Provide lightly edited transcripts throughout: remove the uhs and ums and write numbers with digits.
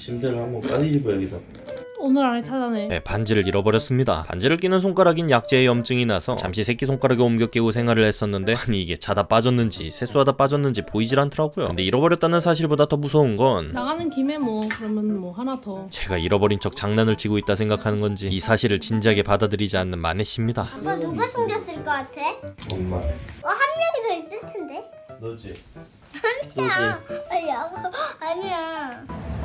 침대를 한번 까뒤집어야겠다. 오늘 안에 찾아내. 네, 반지를 잃어버렸습니다. 반지를 끼는 손가락인 약재의 염증이 나서 잠시 새끼손가락에 옮겨 끼고 생활을 했었는데 아니 이게 자다 빠졌는지 세수하다 빠졌는지 보이질 않더라고요. 근데 잃어버렸다는 사실보다 더 무서운 건 나가는 김에 뭐 그러면 뭐 하나 더. 제가 잃어버린 척 장난을 치고 있다 생각하는 건지 이 사실을 진지하게 받아들이지 않는 마네씨입니다. 아빠 누가 숨겼을 것 같아? 엄마. 한 명이 더 있을 텐데. 너지? 아니야. 아니야.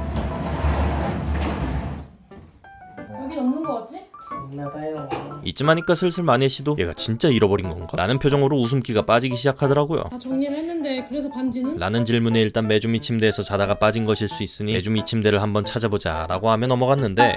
여긴 없는 거 같지? 없나봐요. 이쯤 하니까 슬슬 마네씨도 얘가 진짜 잃어버린 건가? 라는 표정으로 웃음기가 빠지기 시작하더라고요. 다 정리를 했는데 그래서 반지는? 라는 질문에 일단 메주미 침대에서 자다가 빠진 것일 수 있으니 메주미 침대를 한번 찾아보자 라고 하며 넘어갔는데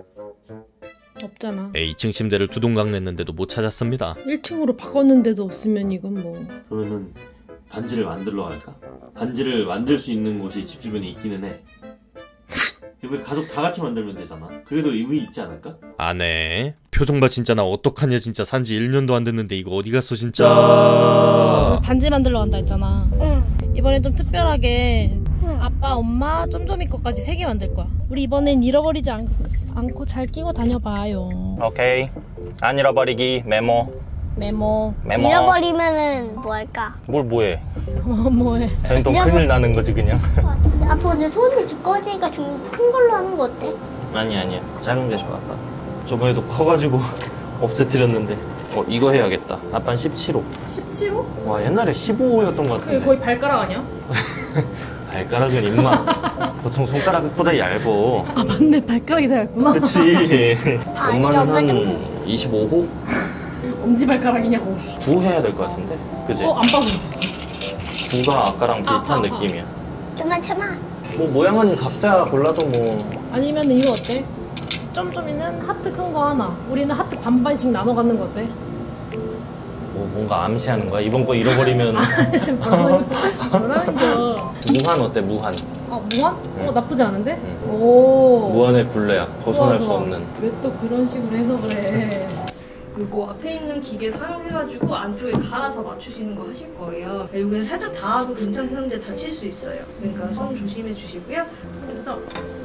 없잖아. 2층 침대를 두동강 냈는데도 못 찾았습니다. 1층으로 바꿨는데도 없으면 이건 뭐. 그러면은 반지를 만들러 갈까? 반지를 만들 수 있는 곳이 집 주변에 있기는 해. 왜 가족 다 같이 만들면 되잖아. 그래도 의미 있지 않을까? 아네 표정 봐 진짜. 나 어떡하냐 진짜. 산지 1년도 안 됐는데 이거 어디 갔어 진짜. 반지 만들러 간다 했잖아. 응. 이번엔 좀 특별하게 아빠, 엄마, 쫌쫌이 거까지 3개 만들 거야. 우리 이번엔 잃어버리지 않고 잘 끼고 다녀봐요. 오케이. 안 잃어버리기 메모. 메모. 잃어버리면은 뭐 할까? 뭘 뭐해? 뭐해? 돈 큰일 나는 거지 그냥. 아빠 근데 손이 두꺼워지니까 좀 큰 걸로 하는 거 어때? 아니야. 작은 게 좋아 아빠. 저번에도 커가지고 없애뜨렸는데. 이거 해야겠다. 아빠는 17호. 17호? 와 옛날에 15호였던 것 같은데. 그게 거의 발가락 아니야? 발가락은 임마 보통 손가락보다 얇어. 아 맞네, 발가락이 더 얇구나. 그치. 아니, 엄마는 엄마 한 좀- 25호? 엄지발가락이냐고. 9 해야 될 것 같은데? 그치? 안 봐도. 9가 아까랑 비슷한 느낌이야. 좀만 참아. 뭐 모양은 각자 골라도 뭐. 아니면 이거 어때? 점점이는 하트 큰 거 하나, 우리는 하트 반반씩 나눠 갖는 거 어때? 뭐 뭔가 암시하는 거야? 이번 거 잃어버리면 뭐라는 거? 무한 어때? 무한. 아 무한? 응. 나쁘지 않은데? 응. 오. 무한의 굴레야. 벗어날 수 없는. 왜 또 그런 식으로 해석을 해? 그리고 앞에 있는 기계 사용해가지고 안쪽에 갈아서 맞추시는 거 하실 거예요. 여기는 살짝 닿아도 괜찮긴 한데 다칠 수 있어요. 그러니까 손 조심해 주시고요. 먼저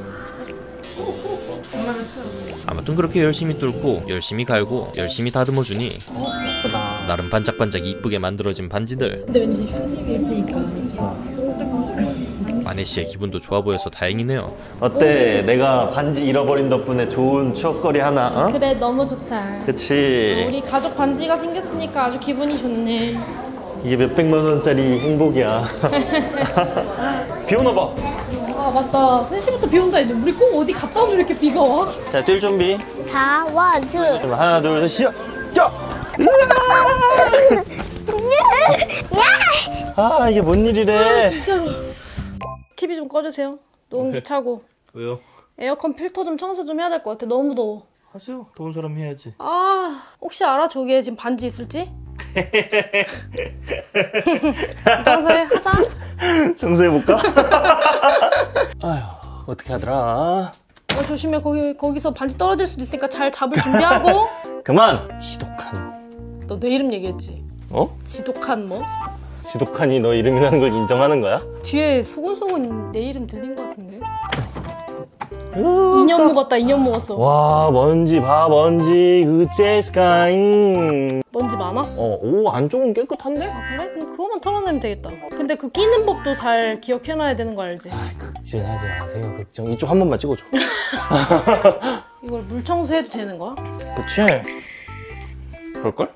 엄마는 아무튼 그렇게 열심히 뚫고 열심히 갈고 열심히 다듬어주니 예쁘다. 나름 반짝반짝 이쁘게 만들어진 반지들. 근데 왠지 휴지가 있으니까 마네씨의 기분도 좋아 보여서 다행이네요. 어때? 내가 반지 잃어버린 덕분에 좋은 추억거리 하나, 어? 그래, 너무 좋다. 그치. 우리 가족 반지가 생겼으니까 아주 기분이 좋네. 이게 몇백만 원짜리 행복이야. 비 오나 봐. 아 맞다, 3시부터 비 온다. 이제 우리 꼭 어디 갔다 오면 이렇게 비가 와? 자, 뛸 준비. 다 원, 투. 하나, 둘, 셋, 시작! 자! 아, 이게 뭔 일이래. 진짜로. TV 좀 꺼주세요. 너무 귀찮고. 왜요? 에어컨 필터 좀 청소 좀 해야 될 것 같아. 너무 더워. 하세요. 더운 사람 해야지. 아, 혹시 알아? 저기에 지금 반지 있을지? 청소해, 하자. 청소해볼까? 아휴, 어떻게 하더라. 조심해. 거기서 반지 떨어질 수도 있으니까 잘 잡을 준비하고. 그만! 지독한. 너 내 이름 얘기했지? 어? 지독한 뭐? 지독한이 너 이름이라는 걸 인정하는 거야? 뒤에 소곤소곤 내 이름 들린 것 같은데? 2년 묵었다. 2년 묵었어. 와, 먼지 봐, 먼지. 으째스카잉. 먼지 많아? 오, 안쪽은 깨끗한데? 아 그래? 그럼 그거만 털어내면 되겠다. 근데 그 끼는 법도 잘 기억해놔야 되는 거 알지? 아, 극진하지 마세요, 극정. 이쪽 한 번만 찍어줘. 이걸 물 청소해도 되는 거야? 그치? 그럴걸?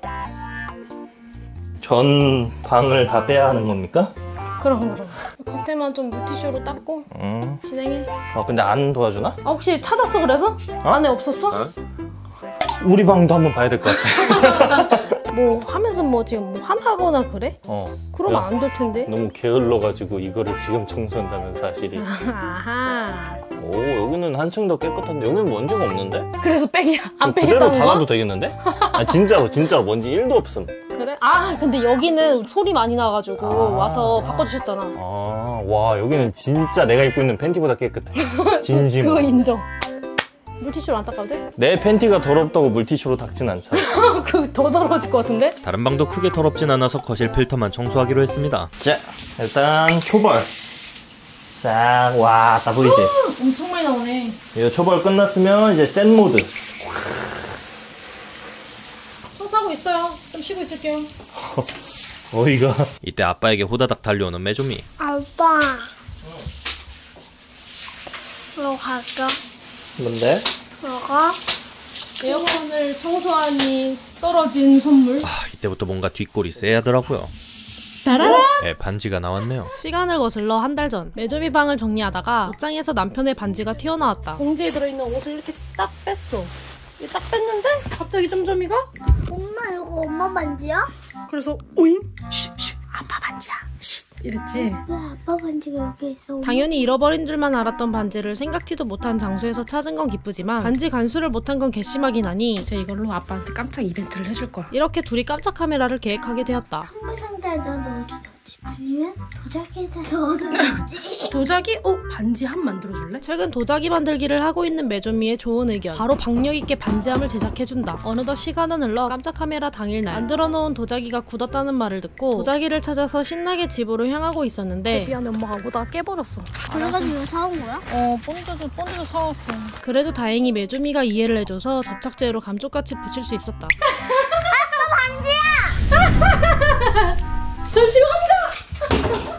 전 방을 다 빼야 하는 겁니까? 그럼. 겉에만 좀 물티슈로 닦고 진행해. 근데 안 도와주나? 아 혹시 찾았어 그래서? 안에 없었어? 우리 방도 한번 봐야 될 것 같아. 뭐 하면서 뭐 지금 뭐 화나거나 그래? 그러면 야, 안 될 텐데. 너무 게을러가지고 이거를 지금 청소한다는 사실이. 아하. 오, 여기는 한층 더 깨끗한데 여기는 먼지가 없는데? 그래서 안 그대로 빼겠다는 닫아도 거야? 되겠는데? 아 진짜로 먼지 1도 없음. 그래? 아 근데 여기는 소리 많이 나가지고 와서 바꿔주셨잖아. 와 여기는 진짜 내가 입고 있는 팬티보다 깨끗해. 진심으로. 그거 인정. 물티슈로 안 닦아도 돼? 내 팬티가 더럽다고 물티슈로 닦진 않잖아. 그거 더 더러워질 것 같은데? 다른 방도 크게 더럽진 않아서 거실 필터만 청소하기로 했습니다. 자, 일단 초벌 싹, 와, 다 보이지? 엄청 많이 나오네. 이거 초벌 끝났으면 이제 센 모드. 청소하고 있어요. 좀 쉬고 있을게요. 어이가. 이때 아빠에게 호다닥 달려오는 메조미. 아빠. 너 갈까? 뭔데? 너가? 에어컨을 청소하니 떨어진 선물. 이때부터 뭔가 뒷골이 쎄하더라고요. 따라란! 네, 반지가 나왔네요. 시간을 거슬러 한 달 전 메조미 방을 정리하다가 옷장에서 남편의 반지가 튀어나왔다. 봉지에 들어있는 옷을 이렇게 딱 뺐어. 이렇게 딱 뺐는데 갑자기 점점이가 엄마 이거 엄마 반지야? 그래서 오잉? 쉿 아빠 반지야 쉿 이랬지. 왜 아빠 반지가 여기 있어? 당연히 잃어버린 줄만 알았던 반지를 생각지도 못한 장소에서 찾은 건 기쁘지만 반지 간수를 못한 건 괘씸하긴 하니 이제 이걸로 아빠한테 깜짝 이벤트를 해줄 거야. 이렇게 둘이 깜짝 카메라를 계획하게 되었다. 선물 상자에다 넣어주던지 아니면 도자기에다 넣어주던지. 도자기? 반지 한 만들어줄래? 최근 도자기 만들기를 하고 있는 메조미의 좋은 의견. 바로 박력있게 반지함을 제작해준다. 어느덧 시간은 흘러 깜짝 카메라 당일날 만들어 놓은 도자기가 굳었다는 말을 듣고 도자기를 찾아서 신나게 집으로 향하고 있었는데 미안해 엄마가 오다가 깨버렸어. 그래가지고 사온 거야? 본드도 사왔어. 그래도 다행히 메조미가 이해를 해줘서 접착제로 감쪽같이 붙일 수 있었다. 아빠 반지야! 저 싫어합니다!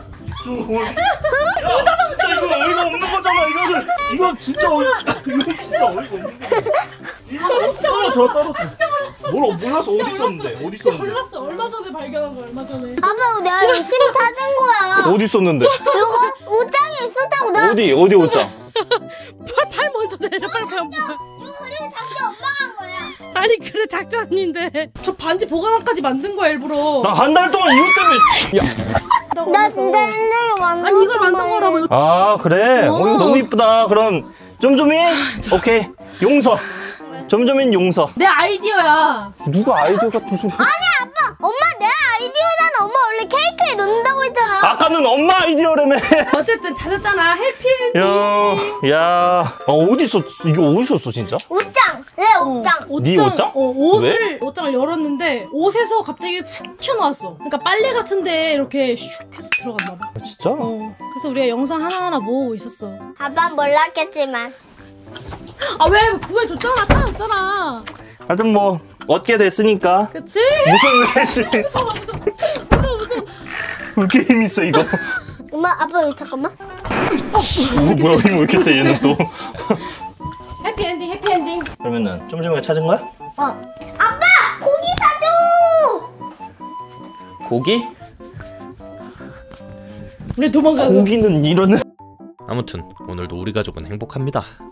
이거 어이가 없는 거잖아, 이거는. 이거 진짜 어이가 없는 거야. 이거 떨어져. 뭘 몰라서 어디 있었는데? 몰랐어. 얼마 전에 발견한 거야, 얼마 전에. 아빠 내가 열심히 찾은 거야. 어디 있었는데? 이거 옷장에 있었다고 나. 어디 옷장? 팔 먼저 내려, 빨리. 이거 그리고 작게 엄마가 한 거야. 아니, 그래, 작전인데. 저 반지 보관함까지 만든 거야, 일부러. 나 한 달 동안 이것 때문에. 야. 나 진짜 옛날에 만든. 아니, 이걸 만든 거라고. 이거. 아 그래. 이거 너무 이쁘다. 그럼 점점이 오케이 용서. 점점인 용서. 내 아이디어야. 누가 아이디어 같은 소리? 엄마 내 아이디어잖아. 엄마 원래 케이크에 넣는다고 했잖아. 아까는 엄마 아이디어라며. 어쨌든 찾았잖아, 해피엔딩. 야, 어디 있었? 이게 어디 있었어 진짜? 옷장. 내 옷장. 네 옷장? 옷장을 열었는데 옷에서 갑자기 훅 튀어나왔어. 그러니까 빨래 같은데 이렇게 슉 해서 들어갔나 봐. 진짜? 그래서 우리가 영상 하나하나 모으고 있었어. 아빠는 몰랐겠지만. 아, 왜 구해줬잖아, 찾아줬잖아. 하여튼 뭐 얻게 됐으니까. 그치? 무슨 회식? 무서워. 왜 이렇게 힘 있어 이거? 엄마 아빠 여기 잠깐만. 뭐야 힘 왜 이렇게 세 얘는 또? 해피엔딩. 그러면은 점점이가 찾은 거야? 아빠 고기 사줘. 고기? 우리 도망가. 고기는 이런. 아무튼 오늘도 우리 가족은 행복합니다.